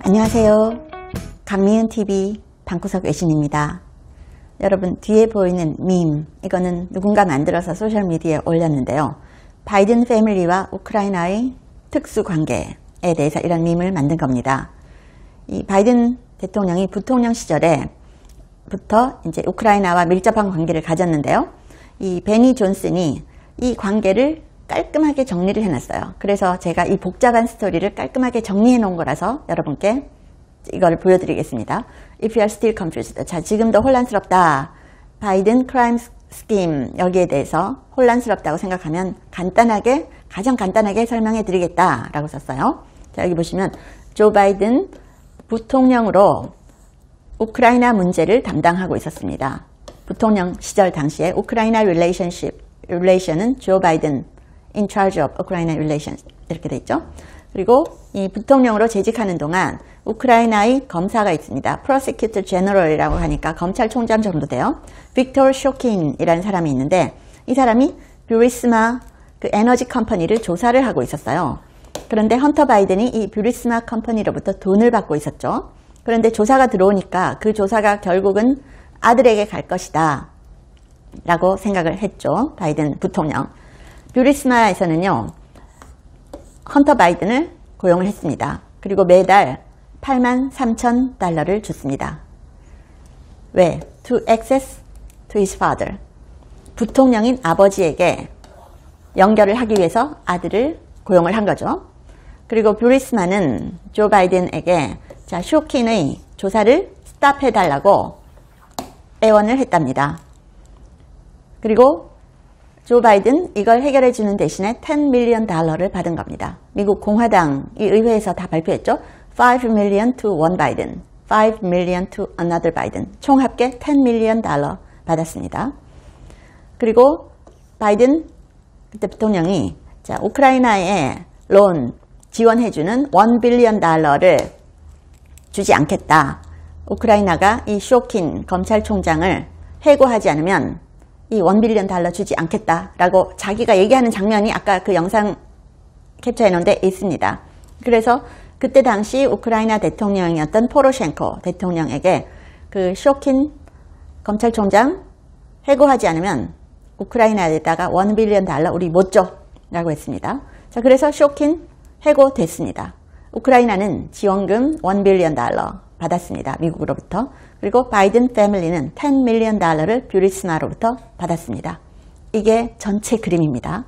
안녕하세요. 강미은TV 방구석 외신입니다. 여러분, 뒤에 보이는 밈, 이거는 누군가 만들어서 소셜미디어에 올렸는데요. 바이든 패밀리와 우크라이나의 특수관계에 대해서 이런 밈을 만든 겁니다. 이 바이든 대통령이 부통령 시절에부터 이제 우크라이나와 밀접한 관계를 가졌는데요. 이 베니 존슨이 이 관계를 깔끔하게 정리를 해놨어요. 그래서 제가 이 복잡한 스토리를 깔끔하게 정리해 놓은 거라서 여러분께 이걸 보여드리겠습니다. If you are still confused. 자, 지금도 혼란스럽다. 바이든 크라임 스킴 여기에 대해서 혼란스럽다고 생각하면 간단하게, 가장 간단하게 설명해 드리겠다라고 썼어요. 자, 여기 보시면 조 바이든 부통령으로 우크라이나 문제를 담당하고 있었습니다. 부통령 시절 당시에 우크라이나 릴레이션은 조 바이든 in charge of Ukraine relations 이렇게 돼 있죠. 그리고 이 부통령으로 재직하는 동안 우크라이나의 검사가 있습니다. Prosecutor General이라고 하니까 검찰총장 정도 돼요. 빅토르 쇼킨이라는 사람이 있는데 이 사람이 뷰리스마 그 에너지 컴퍼니를 조사를 하고 있었어요. 그런데 헌터 바이든이 이 뷰리스마 컴퍼니로부터 돈을 받고 있었죠. 그런데 조사가 들어오니까 그 조사가 결국은 아들에게 갈 것이다 라고 생각을 했죠. 바이든 부통령. 뷰리스마에서는요, 헌터 바이든을 고용을 했습니다. 그리고 매달 83,000달러를 줬습니다. 왜? To access to his father. 부통령인 아버지에게 연결을 하기 위해서 아들을 고용을 한 거죠. 그리고 뷰리스마는 조 바이든에게 자, 쇼킨의 조사를 스탑해달라고 애원을 했답니다. 그리고 조 바이든 이걸 해결해 주는 대신에 10 밀리언 달러를 받은 겁니다. 미국 공화당이 의회에서 다 발표했죠. 5 million to one Biden, 5 million to another Biden. 총 합계 10 밀리언 달러 받았습니다. 그리고 바이든 그때 부통령이 자, 우크라이나에 론 지원해주는 1 빌리언 달러를 주지 않겠다. 우크라이나가 이 쇼킨 검찰총장을 해고하지 않으면 이 1 빌리언 달러 주지 않겠다라고 자기가 얘기하는 장면이 아까 그 영상 캡처해 놓은 데 있습니다. 그래서 그때 당시 우크라이나 대통령이었던 포로셴코 대통령에게 그 쇼킨 검찰총장 해고하지 않으면 우크라이나에다가 1 빌리언 달러 우리 못 줘 라고 했습니다. 자, 그래서 쇼킨 해고됐습니다. 우크라이나는 지원금 1 빌리언 달러 받았습니다. 미국으로부터. 그리고 바이든 패밀리는 10 밀리언 달러를 뷰리스마로부터 받았습니다. 이게 전체 그림입니다.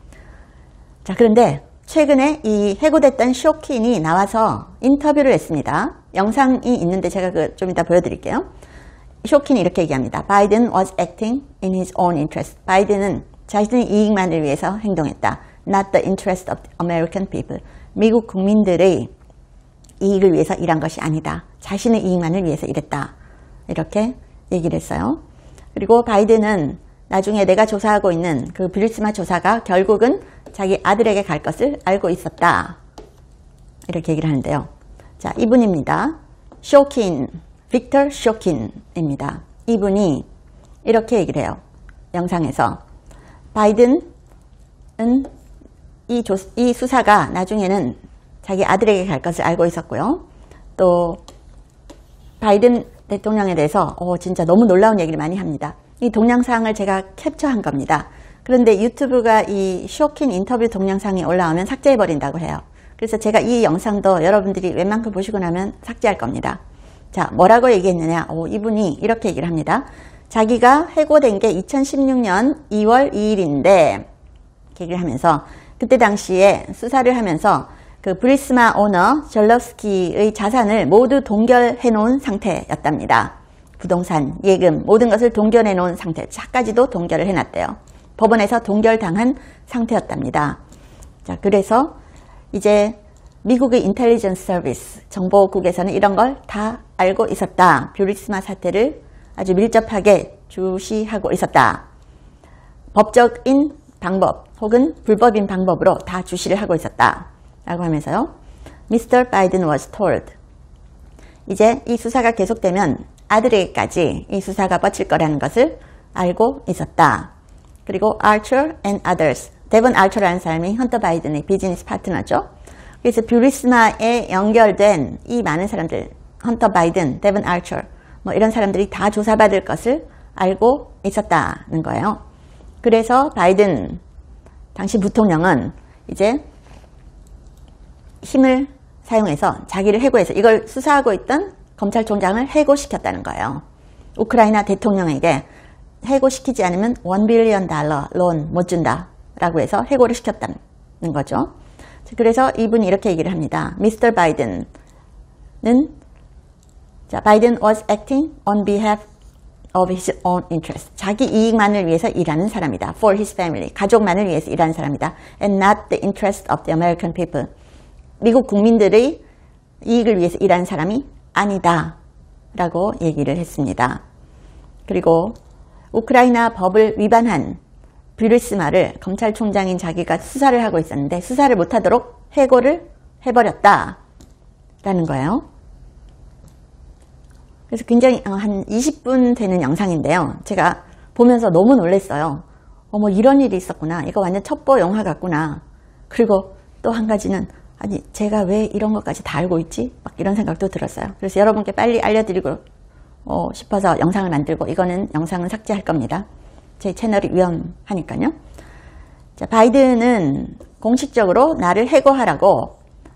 자, 그런데 최근에 이 해고됐던 쇼킨이 나와서 인터뷰를 했습니다. 영상이 있는데 제가 좀 이따 보여드릴게요. 쇼킨이 이렇게 얘기합니다. Biden was acting in his own interest. 바이든은 자신의 이익만을 위해서 행동했다. Not the interest of the American people. 미국 국민들의 이익을 위해서 일한 것이 아니다. 자신의 이익만을 위해서 일했다. 이렇게 얘기를 했어요. 그리고 바이든은 나중에 내가 조사하고 있는 그 뷰리스마 조사가 결국은 자기 아들에게 갈 것을 알고 있었다. 이렇게 얘기를 하는데요. 자, 이분입니다. 쇼킨, 빅터 쇼킨입니다. 이분이 이렇게 얘기를 해요. 영상에서. 바이든은 이 수사가 나중에는 자기 아들에게 갈 것을 알고 있었고요. 또 바이든 대통령에 대해서 진짜 너무 놀라운 얘기를 많이 합니다. 이 동영상을 제가 캡처한 겁니다. 그런데 유튜브가 이 쇼킨 인터뷰 동영상이 올라오면 삭제해버린다고 해요. 그래서 제가 이 영상도 여러분들이 웬만큼 보시고 나면 삭제할 겁니다. 자, 뭐라고 얘기했느냐. 이분이 이렇게 얘기를 합니다. 자기가 해고된 게 2016년 2월 2일인데 얘기를 하면서 그때 당시에 수사를 하면서 그 브리스마 오너 절럽스키의 자산을 모두 동결해 놓은 상태였답니다. 부동산, 예금, 모든 것을 동결해 놓은 상태, 차까지도 동결을 해놨대요. 법원에서 동결당한 상태였답니다. 자, 그래서 이제 미국의 인텔리전스 서비스, 정보국에서는 이런 걸 다 알고 있었다. 뷰리스마 사태를 아주 밀접하게 주시하고 있었다. 법적인 방법 혹은 불법인 방법으로 다 주시를 하고 있었다. 라고 하면서요. Mr. Biden was told. 이제 이 수사가 계속되면 아들에게까지 이 수사가 뻗칠 거라는 것을 알고 있었다. 그리고 Archer and others. 데본 알처라는 사람이 헌터 바이든의 비즈니스 파트너죠. 그래서 뷰리스마에 연결된 이 많은 사람들, 헌터 바이든, 데븐 아처, 뭐 이런 사람들이 다 조사받을 것을 알고 있었다는 거예요. 그래서 바이든 당시 부통령은 이제 힘을 사용해서 자기를 해고해서 이걸 수사하고 있던 검찰총장을 해고시켰다는 거예요. 우크라이나 대통령에게 해고시키지 않으면 $1 빌리언 론 못 준다 라고 해서 해고를 시켰다는 거죠. 그래서 이분이 이렇게 얘기를 합니다. Mr. 바이든은 Biden was acting on behalf of his own interest. 자기 이익만을 위해서 일하는 사람이다. For his family. 가족만을 위해서 일하는 사람이다. And not the interest of the American people. 미국 국민들의 이익을 위해서 일하는 사람이 아니다. 라고 얘기를 했습니다. 그리고 우크라이나 법을 위반한 뷰리스마를 검찰총장인 자기가 수사를 하고 있었는데 수사를 못하도록 해고를 해버렸다. 라는 거예요. 그래서 굉장히 한 20분 되는 영상인데요. 제가 보면서 너무 놀랐어요. 어머 이런 일이 있었구나. 이거 완전 첩보 영화 같구나. 그리고 또 한 가지는 아니 제가 왜 이런 것까지 다 알고 있지? 막 이런 생각도 들었어요. 그래서 여러분께 빨리 알려드리고 싶어서 영상을 만들고 이거는 영상은 삭제할 겁니다. 제 채널이 위험하니까요. 자, 바이든은 공식적으로 나를 해고하라고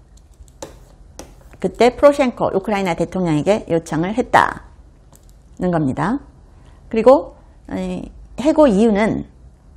그때 포로셴코 우크라이나 대통령에게 요청을 했다는 겁니다. 그리고 해고 이유는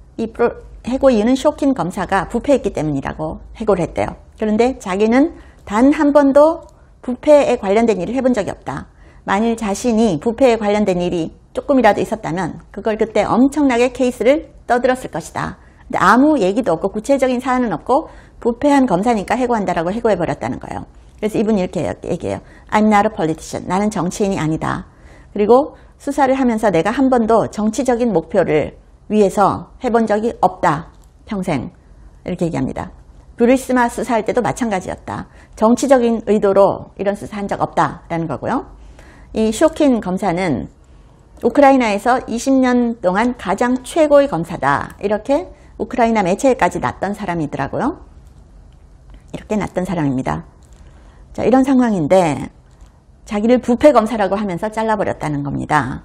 쇼킨 검사가 부패했기 때문이라고 해고를 했대요. 그런데 자기는 단 한 번도 부패에 관련된 일을 해본 적이 없다. 만일 자신이 부패에 관련된 일이 조금이라도 있었다면 그걸 그때 엄청나게 케이스를 떠들었을 것이다. 근데 아무 얘기도 없고 구체적인 사안은 없고 부패한 검사니까 해고한다라고 해고해버렸다는 거예요. 그래서 이분이 이렇게 얘기해요. I'm not a politician. 나는 정치인이 아니다. 그리고 수사를 하면서 내가 한 번도 정치적인 목표를 위해서 해본 적이 없다. 평생. 이렇게 얘기합니다. 뷰리스마 수사할 때도 마찬가지였다. 정치적인 의도로 이런 수사한 적 없다라는 거고요. 이 쇼킨 검사는 우크라이나에서 20년 동안 가장 최고의 검사다. 이렇게 우크라이나 매체에까지 났던 사람이더라고요. 이렇게 났던 사람입니다. 자, 이런 상황인데 자기를 부패 검사라고 하면서 잘라버렸다는 겁니다.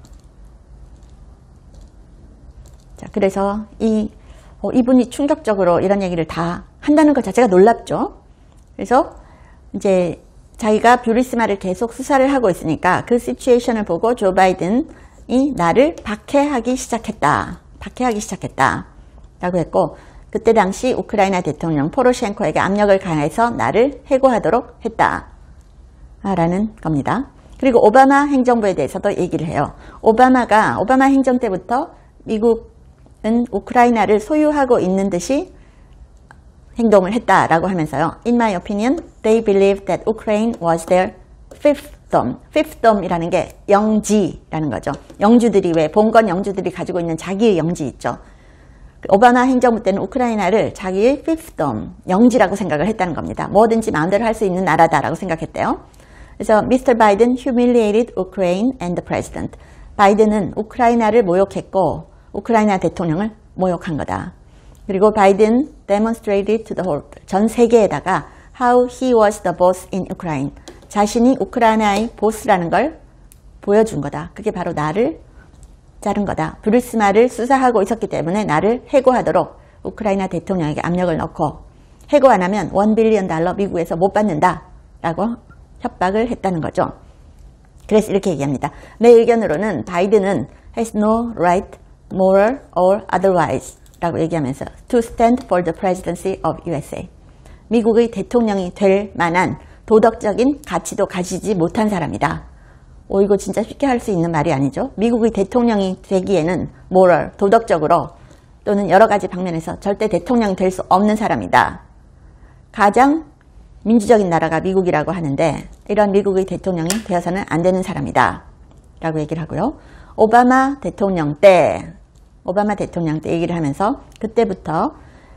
자, 그래서 이분이 충격적으로 이런 얘기를 다 한다는 것 자체가 놀랍죠. 그래서 이제 자기가 뷰리스마를 계속 수사를 하고 있으니까 그 시츄에이션을 보고 조 바이든이 나를 박해하기 시작했다. 라고 했고 그때 당시 우크라이나 대통령 포로셴코에게 압력을 가해서 나를 해고하도록 했다. 라는 겁니다. 그리고 오바마 행정부에 대해서도 얘기를 해요. 오바마 행정 때부터 미국은 우크라이나를 소유하고 있는 듯이 행동을 했다라고 하면서요. In my opinion, they believed that Ukraine was their fifth dome. fifth dome이라는 게 영지라는 거죠. 영주들이 왜 봉건 영주들이 가지고 있는 자기의 영지 있죠. 오바마 행정부 때는 우크라이나를 자기의 fifth dome, 영지라고 생각을 했다는 겁니다. 뭐든지 마음대로 할 수 있는 나라다라고 생각했대요. 그래서 Mr. Biden humiliated Ukraine and the president. 바이든은 우크라이나를 모욕했고 우크라이나 대통령을 모욕한 거다. 그리고 바이든 demonstrated to the whole, 전 세계에다가 how he was the boss in Ukraine. 자신이 우크라이나의 보스라는 걸 보여준 거다. 그게 바로 나를 자른 거다. 뷰리스마를 수사하고 있었기 때문에 나를 해고하도록 우크라이나 대통령에게 압력을 넣고 해고 안 하면 $1 빌리언 미국에서 못 받는다 라고 협박을 했다는 거죠. 그래서 이렇게 얘기합니다. 내 의견으로는 바이든은 has no right, moral or otherwise 라고 얘기하면서 to stand for the presidency of USA. 미국의 대통령이 될 만한 도덕적인 가치도 가지지 못한 사람이다. 이거 진짜 쉽게 할 수 있는 말이 아니죠. 미국의 대통령이 되기에는 moral, 도덕적으로 또는 여러 가지 방면에서 절대 대통령이 될 수 없는 사람이다. 가장 민주적인 나라가 미국이라고 하는데 이런 미국의 대통령이 되어서는 안 되는 사람이다. 라고 얘기를 하고요. 오바마 대통령 때 얘기를 하면서 그때부터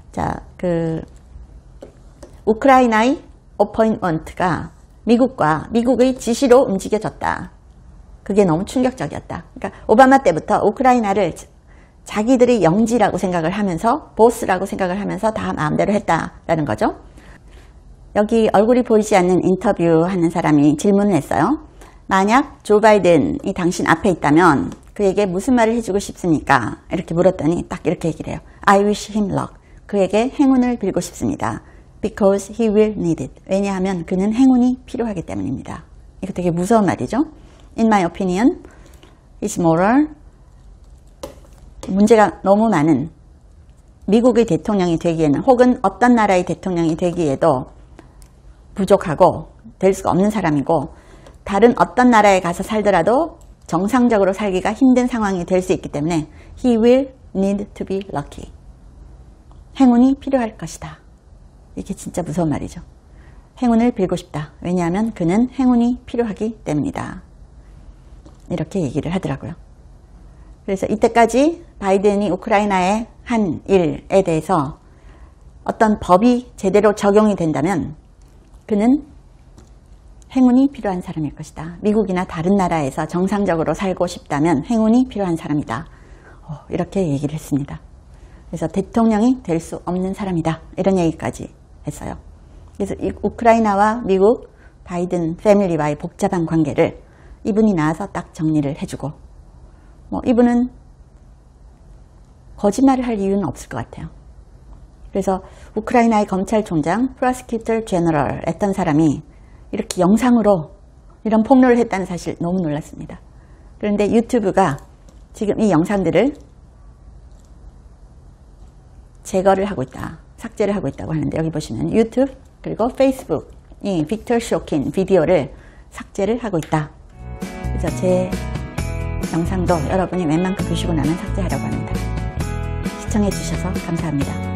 우크라이나의 어포인먼트가 미국의 지시로 움직여졌다. 그게 너무 충격적이었다. 그러니까 오바마 때부터 우크라이나를 자기들이 영지라고 생각을 하면서 보스라고 생각을 하면서 다 마음대로 했다라는 거죠. 여기 얼굴이 보이지 않는 인터뷰하는 사람이 질문을 했어요. 만약 조 바이든이 당신 앞에 있다면 그에게 무슨 말을 해주고 싶습니까? 이렇게 물었더니 딱 이렇게 얘기를 해요. I wish him luck. 그에게 행운을 빌고 싶습니다. Because he will need it. 왜냐하면 그는 행운이 필요하기 때문입니다. 이거 되게 무서운 말이죠. In my opinion, it's moral. 문제가 너무 많은 미국의 대통령이 되기에는 혹은 어떤 나라의 대통령이 되기에도 부족하고 될 수가 없는 사람이고 다른 어떤 나라에 가서 살더라도 정상적으로 살기가 힘든 상황이 될 수 있기 때문에 He will need to be lucky. 행운이 필요할 것이다. 이게 진짜 무서운 말이죠. 행운을 빌고 싶다. 왜냐하면 그는 행운이 필요하기 때문이다. 이렇게 얘기를 하더라고요. 그래서 이때까지 바이든이 우크라이나에 한 일에 대해서 어떤 법이 제대로 적용이 된다면 그는 행운이 필요한 사람일 것이다. 미국이나 다른 나라에서 정상적으로 살고 싶다면 행운이 필요한 사람이다. 이렇게 얘기를 했습니다. 그래서 대통령이 될 수 없는 사람이다. 이런 얘기까지 했어요. 그래서 이 우크라이나와 미국 바이든 패밀리와의 복잡한 관계를 이분이 나와서 딱 정리를 해주고 이분은 거짓말을 할 이유는 없을 것 같아요. 그래서 우크라이나의 검찰총장 프로시큐터 제너럴 했던 사람이 이렇게 영상으로 이런 폭로를 했다는 사실 너무 놀랐습니다. 그런데 유튜브가 지금 이 영상들을 제거를 하고 있다. 삭제를 하고 있다고 하는데 여기 보시면 유튜브 그리고 페이스북이 빅터 쇼킨 비디오를 삭제를 하고 있다. 그래서 제 영상도 여러분이 웬만큼 보시고 나면 삭제하려고 합니다. 시청해 주셔서 감사합니다.